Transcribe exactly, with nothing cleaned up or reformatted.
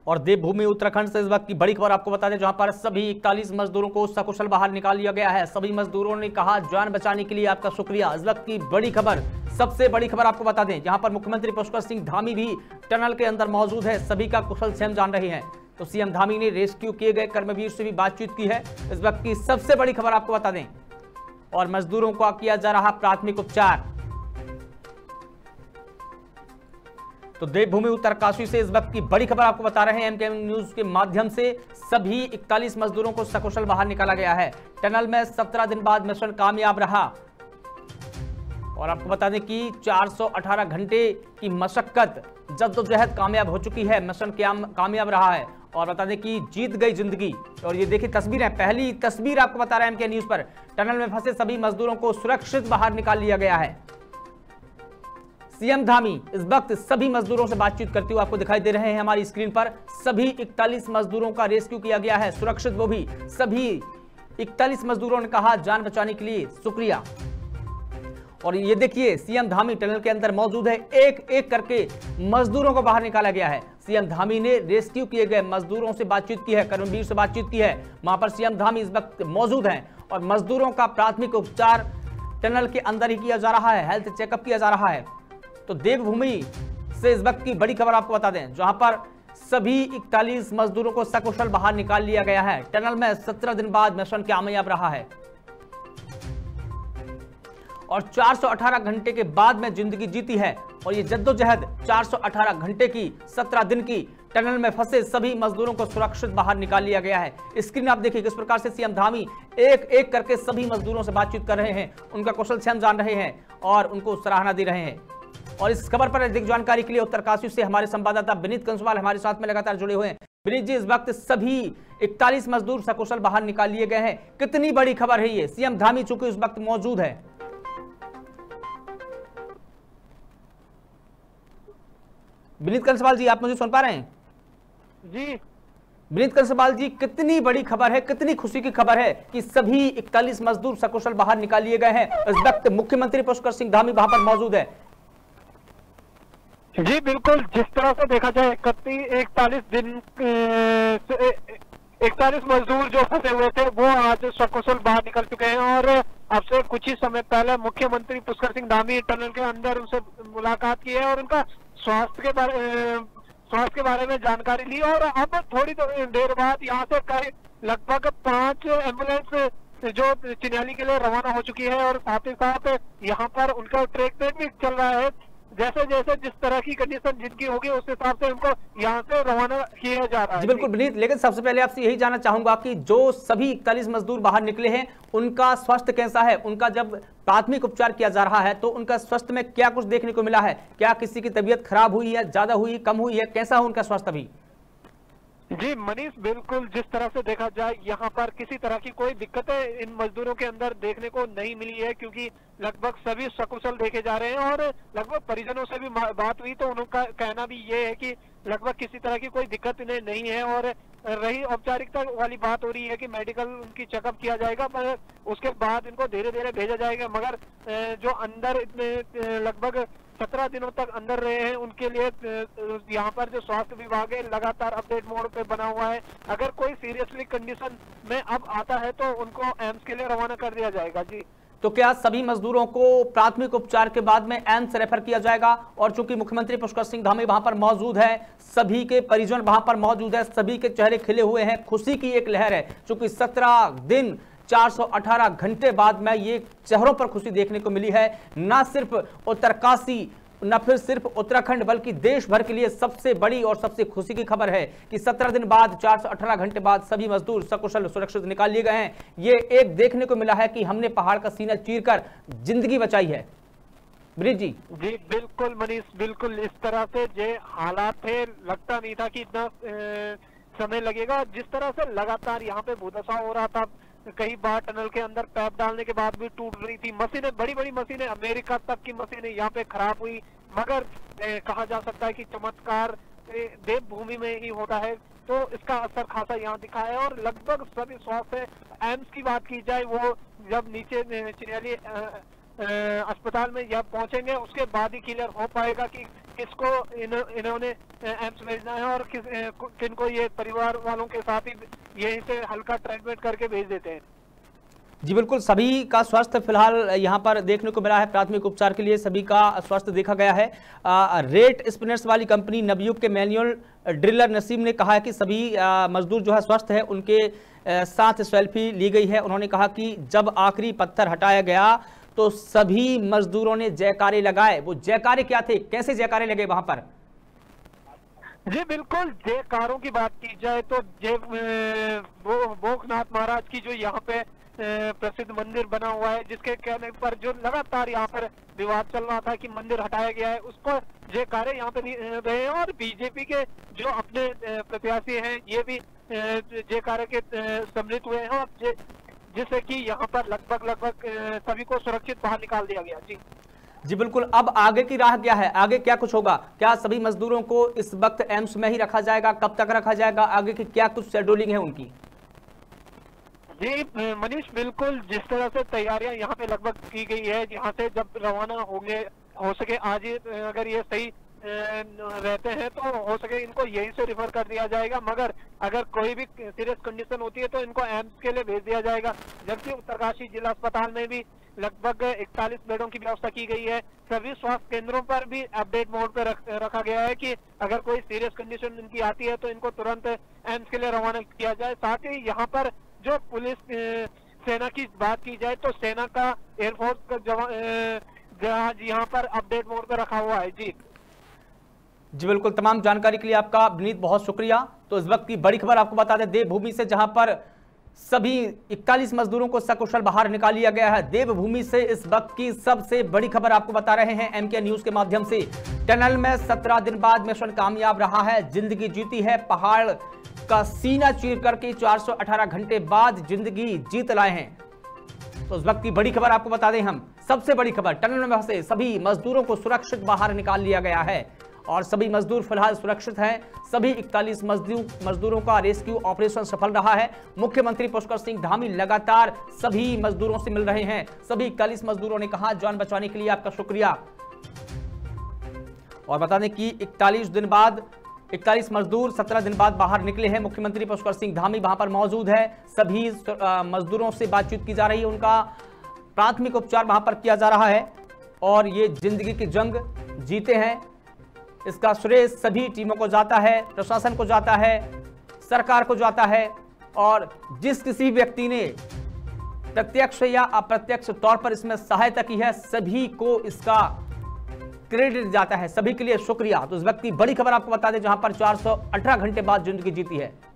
और देवभूमि उत्तराखंड से इस वक्त की बड़ी खबर आपको बता दें, जहां पर सभी इकतालीस मजदूरों को सकुशल बाहर निकाल लिया गया है। सभी मजदूरों ने कहा जान बचाने के लिए आपका शुक्रिया। इस वक्त की बड़ी खबर, सबसे बड़ी खबर आपको बता दें, जहां पर मुख्यमंत्री पुष्कर सिंह धामी भी टनल के अंदर मौजूद है, सभी का कुशल क्षेम जान रहे हैं। तो सीएम धामी ने रेस्क्यू किए गए कर्मवीर से भी बातचीत की है। इस वक्त की सबसे बड़ी खबर आपको बता दें, और मजदूरों का किया जा रहा प्राथमिक उपचार। तो देवभूमि उत्तरकाशी से इस वक्त की बड़ी खबर आपको बता रहे हैं एमके न्यूज के माध्यम से। सभी इकतालीस मजदूरों को सकुशल बाहर निकाला गया है। टनल में सत्रह दिन बाद मिशन कामयाब रहा। और आपको बता दें कि चार सौ अठारह घंटे की मशक्कत जद्दोजहद कामयाब हो चुकी है, मिशन कामयाब रहा है। और बता दें कि जीत गई जिंदगी। और ये देखिए तस्वीरें, पहली तस्वीर आपको बता रहे हैं एमके न्यूज पर। टनल में फंसे सभी मजदूरों को सुरक्षित बाहर निकाल लिया गया है। सीएम धामी इस वक्त सभी मजदूरों से बातचीत करते हुए आपको दिखाई दे रहे हैं हमारी स्क्रीन पर। सभी इकतालीस मजदूरों का रेस्क्यू किया गया है, सुरक्षित वो भी। सभी इकतालीस मजदूरों ने कहा जान बचाने के लिए शुक्रिया। और ये देखिए सीएम धामी टनल के अंदर मौजूद है, एक एक करके मजदूरों को बाहर निकाला गया है। सीएम धामी ने रेस्क्यू किए गए मजदूरों से बातचीत की है, कर्मवीर से बातचीत की है। वहां पर सीएम धामी इस वक्त मौजूद हैं और मजदूरों का प्राथमिक उपचार टनल के अंदर ही किया जा रहा है, हेल्थ चेकअप किया जा रहा है। तो देवभूमि से इस वक्त की बड़ी खबर आपको बता दें, जहां पर सभी इकतालीस मजदूरों को सकुशल बाहर निकाल लिया गया है। टनल में सत्रह दिन बाद मिशन कामयाब रहा है और चार सौ अठारह घंटे के बाद में जिंदगी जीती है। और ये जद्दोजहद चार सौ अठारह घंटे की, सत्रह दिन की, टनल में फंसे सभी मजदूरों को सुरक्षित बाहर निकाल लिया गया है। स्क्रीन आप देखिए किस प्रकार से सीएम धामी एक एक करके सभी मजदूरों से बातचीत कर रहे हैं, उनका कुशल क्षेम जान रहे हैं और उनको सराहना दे रहे हैं। और इस खबर पर अधिक जानकारी के लिए उत्तरकाशी से हमारे संवाददाता विनीत कंसवाल हमारे साथ में लगातार जुड़े हुए हैं। विनीत जी, इस वक्त सभी इकतालीस मजदूर सकुशल बाहर निकाल लिए गए हैं, कितनी बड़ी खबर है ये? सीएम धामी चूंकि उस वक्त मौजूद है। विनीत कंसवाल जी, आप मुझे सुन पा रहे हैं? जी विनीत कंसवाल जी, कितनी बड़ी खबर है, कितनी खुशी की खबर है कि सभी इकतालीस मजदूर सकुशल बाहर निकाल लिए गए हैं। इस वक्त मुख्यमंत्री पुष्कर सिंह धामी वहां पर मौजूद है। जी बिल्कुल, जिस तरह से देखा जाए इकतीस इकतालीस दिन इकतालीस मजदूर जो फंसे हुए थे वो आज सकुशल बाहर निकल चुके हैं। और अब से कुछ ही समय पहले मुख्यमंत्री पुष्कर सिंह धामी टनल के अंदर उनसे मुलाकात की है और उनका स्वास्थ्य के बारे स्वास्थ्य के बारे में जानकारी ली। और अब थोड़ी देर बाद यहाँ से कई लगभग पांच एम्बुलेंस जो चिन्याली के लिए रवाना हो चुकी है और साथ ही साथ यहाँ पर उनका ट्रीटमेंट भी चल रहा है। जैसे जैसे जिस तरह की कंडीशन जिनकी होगी उस हिसाब से उनको यहाँ से रवाना किया जा रहा है। जी बिल्कुल विनीत, लेकिन सबसे पहले आपसे यही जानना चाहूंगा कि जो सभी इकतालीस मजदूर बाहर निकले हैं उनका स्वास्थ्य कैसा है? उनका जब प्राथमिक उपचार किया जा रहा है तो उनका स्वास्थ्य में क्या कुछ देखने को मिला है? क्या किसी की तबीयत खराब हुई है, ज्यादा हुई, कम हुई है? कैसा है उनका स्वास्थ्य अभी? जी मनीष, बिल्कुल जिस तरह से देखा जाए यहाँ पर किसी तरह की कोई दिक्कतें इन मजदूरों के अंदर देखने को नहीं मिली है, क्योंकि लगभग सभी सकुशल देखे जा रहे हैं। और लगभग परिजनों से भी बात हुई तो उनका कहना भी ये है कि लगभग किसी तरह की कोई दिक्कत इन्हें नहीं है। और रही औपचारिकता वाली बात हो रही है कि मेडिकल उनकी चेकअप किया जाएगा, पर उसके बाद इनको धीरे धीरे भेजा जाएगा। मगर जो अंदर इतने लगभग सत्रह दिनों तक अंदर रहे हैं उनके लिए यहाँ पर जो स्वास्थ्य विभाग है लगातार अपडेट मोड पे बना हुआ है। अगर कोई सीरियसली कंडीशन में अब आता है तो उनको एम्स के लिए रवाना कर दिया जाएगा। जी तो क्या सभी मजदूरों को प्राथमिक उपचार के बाद में एम्स रेफर किया जाएगा? और चूंकि मुख्यमंत्री पुष्कर सिंह धामी वहां पर मौजूद है, सभी के परिजन वहां पर मौजूद है, सभी के चेहरे खिले हुए हैं, खुशी की एक लहर है। चूंकि सत्रह दिन चार सौ अठारह घंटे बाद में ये चेहरों पर खुशी देखने को मिली है। ना सिर्फ उत्तरकाशी, न फिर सिर्फ उत्तराखंड, बल्कि देश भर के लिए सबसे बड़ी और सबसे खुशी की खबर है कि सत्रह दिन बाद, चार सौ अठारह घंटे बाद सभी मजदूर सकुशल सुरक्षित निकाल लिए गए हैं। ये एक देखने को मिला है कि हमने पहाड़ का सीना चीरकर जिंदगी बचाई है। ब्रिज जी जी बिल्कुल मनीष, बिल्कुल इस तरह से जो हालात थे लगता नहीं था कि इतना समय लगेगा। जिस तरह से लगातार यहाँ पे भूदशा हो रहा था, कई बार टनल के अंदर पैप डालने के बाद भी टूट रही थी मशीनें, बड़ी बड़ी मशीनें, अमेरिका तक की मशीनें यहाँ पे खराब हुई। मगर ए, कहा जा सकता है कि चमत्कार देवभूमि में ही होता है, तो इसका असर खासा यहाँ दिखा है। और लगभग सभी स्वास्थ्य एम्स की बात की जाए, वो जब नीचे चिन्याली अस्पताल में जब पहुंचेंगे उसके बाद ही क्लियर हो पाएगा कि किसको इन, इन्होंने एम्स भेजना है और किस किनको ये परिवार वालों के साथ ही यहीं से हल्का ट्रीटमेंट करके भेज देते हैं। जी बिल्कुल, सभी का स्वास्थ्य फिलहाल यहाँ पर देखने को मिला है। प्राथमिक उपचार के लिए सभी का स्वास्थ्य देखा गया है। आ, रेट स्पिनर्स वाली कंपनी नवयुग के मैनुअल ड्रिलर नसीम ने कहा है कि सभी आ, मजदूर जो है स्वस्थ है, उनके आ, साथ सेल्फी ली गई है। उन्होंने कहा कि जब आखिरी पत्थर हटाया गया तो सभी मजदूरों ने जयकारे लगाए। वो जयकारे क्या थे, कैसे जयकारे लगे वहां पर? जी बिल्कुल, जयकारों की बात की जाए तो जय भोगनाथ महाराज की जो यहाँ पे प्रसिद्ध मंदिर बना हुआ है, जिसके कहने पर जो लगातार यहाँ पर विवाद चल रहा था कि मंदिर हटाया गया है, उसको जयकारे यहाँ पे रहे हैं। और बीजेपी के जो अपने प्रत्याशी हैं ये भी जयकारे के सम्मिलित हुए हैं, और जिससे कि यहाँ पर लगभग लगभग सभी को सुरक्षित बाहर निकाल दिया गया। जी जी बिल्कुल, अब आगे की राह क्या है, आगे क्या कुछ होगा? क्या सभी मजदूरों को इस वक्त एम्स में ही रखा जाएगा? कब तक रखा जाएगा? आगे की क्या कुछ शेड्यूलिंग है उनकी? जी मनीष, बिल्कुल जिस तरह से तैयारियां यहाँ पे लगभग की गई है, यहाँ से जब रवाना होंगे, हो सके आज ही अगर ये सही रहते हैं तो हो सके इनको यहीं से रिफर कर दिया जाएगा, मगर अगर कोई भी सीरियस कंडीशन होती है तो इनको एम्स के लिए भेज दिया जाएगा। जबकि उत्तरकाशी जिला अस्पताल में भी लगभग इकतालीस बेडों की व्यवस्था की गई है। सभी स्वास्थ्य केंद्रों पर भी अपडेट मोड पर रख, रखा गया है कि अगर कोई सीरियस कंडीशन इनकी आती है तो इनको तुरंत एम्स के लिए रवाना किया जाए। साथ ही यहाँ पर जो पुलिस सेना की बात की जाए तो सेना का एयरफोर्स का जहाज यहाँ पर अपडेट मोड पर रखा हुआ है। जी जी बिल्कुल, तमाम जानकारी के लिए आपका विनीत बहुत शुक्रिया। तो इस वक्त की बड़ी खबर आपको बता दें, देवभूमि से जहां पर सभी इकतालीस मजदूरों को सकुशल बाहर निकाल लिया गया है। देवभूमि से इस वक्त की सबसे बड़ी खबर आपको बता रहे हैं एमके न्यूज के माध्यम से। टनल में सत्रह दिन बाद मिशन कामयाब रहा है, जिंदगी जीती है। पहाड़ का सीना चीर करके चार सौ अठारह घंटे बाद जिंदगी जीत लाए हैं। तो इस वक्त की बड़ी खबर आपको बता दें, हम सबसे बड़ी खबर, टनल में फंसे सभी मजदूरों को सुरक्षित बाहर निकाल लिया गया है और सभी मजदूर फिलहाल सुरक्षित हैं। सभी इकतालीस मजदूर मजदूरों का रेस्क्यू ऑपरेशन सफल रहा है। मुख्यमंत्री पुष्कर सिंह धामी लगातार सभी मजदूरों से मिल रहे हैं। सभी इकतालीस मजदूरों ने कहा, जान बचाने के लिए आपका शुक्रिया। और बता दें कि इकतालीस दिन बाद इकतालीस मजदूर सत्रह दिन बाद बाहर निकले हैं। मुख्यमंत्री पुष्कर सिंह धामी वहां पर मौजूद है। सभी मजदूरों से बातचीत की जा रही है, उनका प्राथमिक उपचार वहां पर किया जा रहा है और ये जिंदगी की जंग जीते हैं। इसका श्रेय सभी टीमों को जाता है, प्रशासन को जाता है, सरकार को जाता है और जिस किसी व्यक्ति ने प्रत्यक्ष या अप्रत्यक्ष तौर पर इसमें सहायता की है, सभी को इसका क्रेडिट जाता है। सभी के लिए शुक्रिया। तो इस वक्त की बड़ी खबर आपको बता दें, जहां पर चार सौ अठारह घंटे बाद जिंदगी जीती है।